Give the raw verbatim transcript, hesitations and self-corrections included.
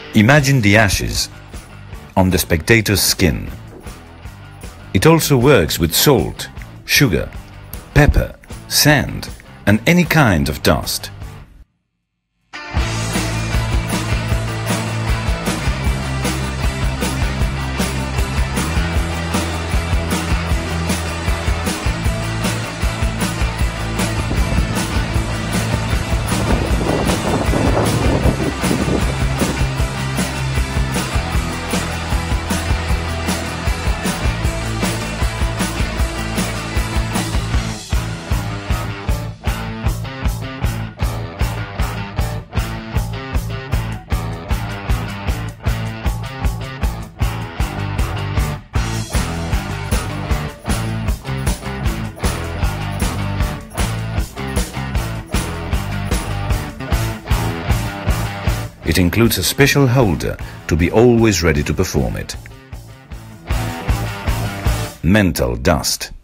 Imagine the ashes on the spectator's skin. It also works with salt, sugar, pepper, sand, and any kind of dust. It includes a special holder to be always ready to perform it. Mental dust.